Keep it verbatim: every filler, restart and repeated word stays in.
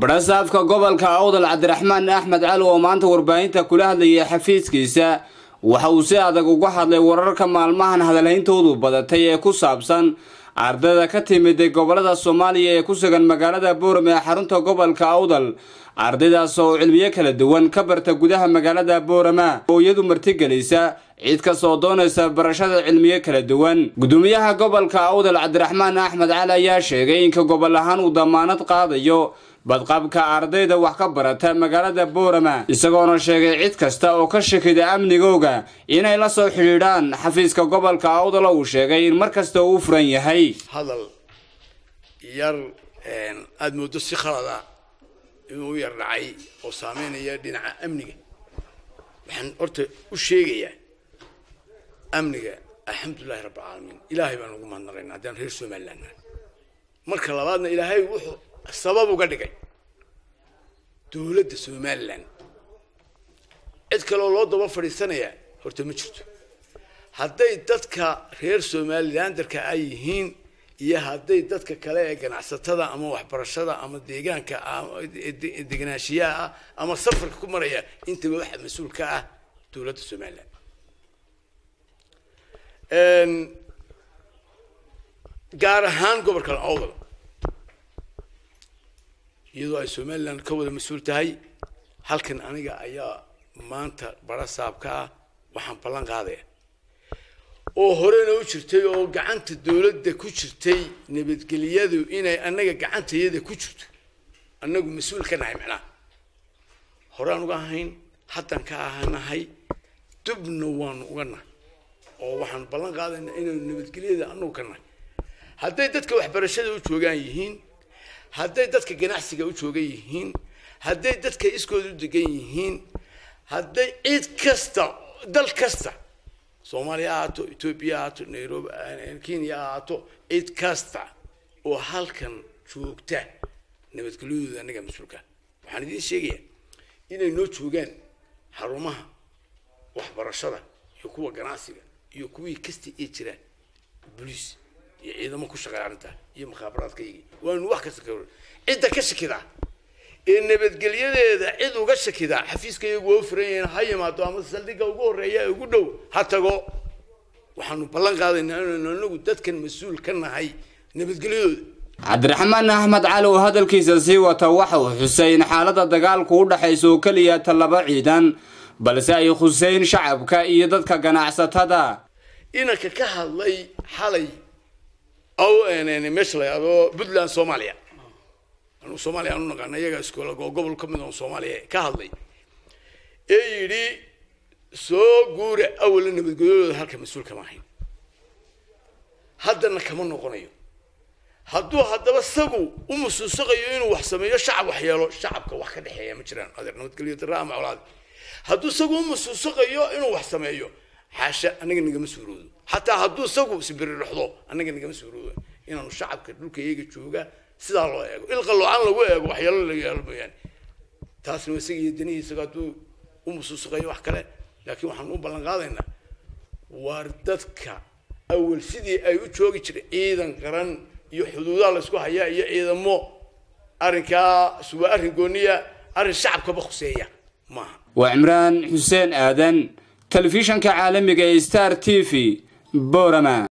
براسافka gobolka Awdal Cabdiraxmaan Axmed Cali oo maanta warbaahinta kula hadlayay xafiiskiisa waxa uu si adag uga hadlay wararka maalmahan hadaleyntoodu badatay ee ku saabsan ardayda ka timid gobolada Soomaaliya ee ku sugan magaalada Boorame ee xarunta gobolka Awdal ardaydaas oo cilmiye kala duwan ka barta gudaha magaalada Boorame oo iyadu martigelisa cid ka soo doonaysa barashada cilmiye kala duwan gudoomiyaha gobolka Awdal Cabdiraxmaan Axmed Cali ayaa sheegay in gobol ahaan uu damaanad qaadayo badqabka ardayda wax ka barata magaalada Boorame isagoona sheegay cid kasta oo ka shakida amnigooga inay la soo xiriiraan xafiiska gobolka Awdal oo sheegay in markasta uu furan yahay hadal yar een aad moodo si khalada inuu yar dhacay oo saameynaya dhinaca amniga waxaan horta u sheegayaa amniga alxamdulillah rabbil alamin ilaahay baan ugu mahadnaqaynaa hadaan reer Soomaaliland marka labaadna ilaahay wuxuu sabab uga dhigay dawladda Soomaaliland cid kale oo loo daba fariisanaya horta ma jirto haday dadka reer Soomaaliland darka ay yihiin iyo haday dadka kale ee ganacsatada ama waxbarashada ama deegaanka deegaanashiyaha ama safarka ku maraya inta wax mas'uul ka ah dawladda Soomaaliland een gaar ahaan gobolka Awdal iyadoo ay Soomaaliland ka wada mas'uul tahay halkan aniga ayaa maanta barasaabka waxaan ballan qaaday oo horena u jirtay oo gacanta dawladda ku jirtay nabadgeliyadu inay anaga gacantayada ku jirto anagu mas'uul ka nahay macna horaan uga ahayn hadan ka ahanahay dubna waan uga nahay oo waxaan ballan qaadaynaa inay nabadgeliyada anagu ka nahay haday dadka waxbarashada u joogan yihiin haday dadka ganacsiga u joogan yihiin haday dadka iskoodu degan yihiin haday cid kasta dal kasta Soomaaliya to Ethiopia to Nairobi Kenya to cid kasta oo halkan joogta nabadgelyada anaga mas'uulka waxaan idin sheegayaa inay noo joogan xarumaha waxbarashada iyo kuwa ganacsiga iyo kuwii kasta ee jira police iyo ciidamo ku shaqeynta iyo mukhaabaraadkayga waan wax ka sakaro cid ka shakida in nabadgelyadeeda cid uga shakida xafiiskaygu oo furan ha yimaado ama saldhiga ugu horeeya ugu dhow ha tago waxaanu ballan qaadaynaa inaan anagu dadkan mas'uul ka nahay nabadgelyadooda Cabdiraxmaan Axmed Cali oo hadalkiisa sii wata waxa uu Xuseen xaaladda dagaalku u dhaxayso kaliya talaba ciidan balse ay Xuseen shacabka iyo dadka ganacsatada inaka ka hadlay xalay أو أنا مثلا أو بدلان سوماليا أنا سوماليا أنا نقول نيجا إسكولا قبل كم من سوماليا كهذي إيري سو جورة أول إنه بيقولوا هالك مسؤول كماهين هذا أنا كمان نقوليه هذا هذا بس سقو ومسوسقيين وحسميه شعب وحياله شعب كواحد حياة مجران هذا نقول ترى مع أولاد هذا سقو ومسوسقيين وحسميه حاشا أنا جنجا مسؤول حتى هادو سوق سبير الحضور أنا جنجا مسؤول إنه الشعب كله يجي يشوفه سيدا الله يجو إلقى الله عنه ويجو وحيل الله يجو يعني تاسم وسيجي الدنيا سقطوا ومسوس غير وحكله لكن وحنو بلنقاضينا وردتك أول سيدي أيو شوقي شر إيدن قرن يحدود الله سكوا هيا يا إيدن مو أرنكا سواء أرنقونية أرن الشعب كبخسية ما وعمران حسين آذن تلفزيون كعالمي ستار تي في بورما.